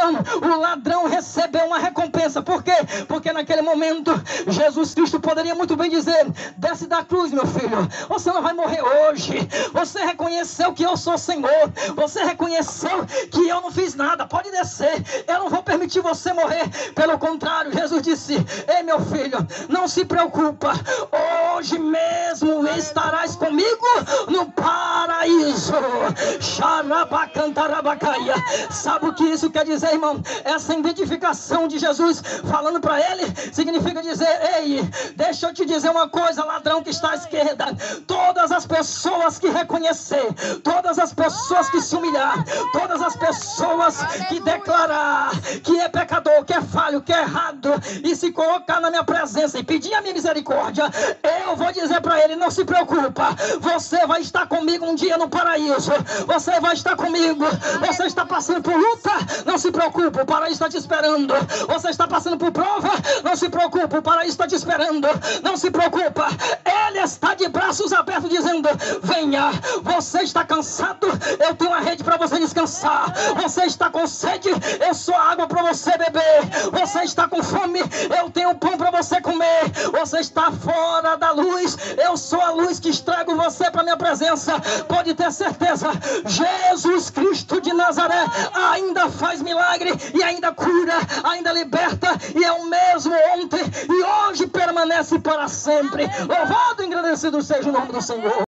Então o ladrão recebeu uma recompensa. Por quê? Porque naquele momento Jesus Cristo poderia muito bem dizer: desce da cruz, meu filho, você não vai morrer hoje. Você reconheceu que eu sou Senhor, você reconheceu que eu não fiz nada, pode descer, eu não vou permitir você morrer. Pelo contrário, Jesus disse: ei, meu filho, não se preocupa, hoje mesmo estarás comigo no paraíso. Sabe o que isso quer dizer, irmão? Essa identificação de Jesus falando para ele significa dizer: ei, deixa eu te dizer uma coisa, ladrão que está à esquerda, todas as pessoas que reconhecer, todas as pessoas que se humilhar, todas as pessoas que declarar que é pecador, que é falho, que é errado, e se colocar na minha presença e pedir a minha misericórdia, eu vou dizer para ele: não se preocupa, você vai estar comigo um dia no paraíso, você vai estar comigo. Você está passando por luta, não se preocupe, o paraíso está te esperando. Você está passando por prova, não se preocupe, o paraíso está te esperando. Não se preocupa, ele está de braços abertos dizendo: venha. Você está cansado, eu tenho uma rede para você descansar. Você está com sede, eu sou água para você beber. Você está com fome, eu tenho pão para você comer. Você está fora da luz, eu sou a luz que estrago você para minha presença. Pode ter certeza, Jesus Cristo de Nazaré ainda faz milagre e ainda cura, ainda liberta, e é o mesmo ontem e hoje permanece para sempre. Louvado e engrandecido seja o nome do Senhor.